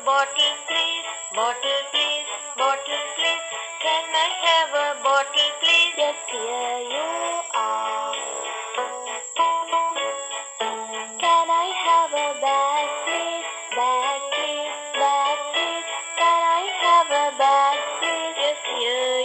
bottle please? Bottle please, bottle please. Can I have a bottle please? Yes, here you are. Can I have a bag please? Bag please, bag please. Can I have a bag please? Yes, here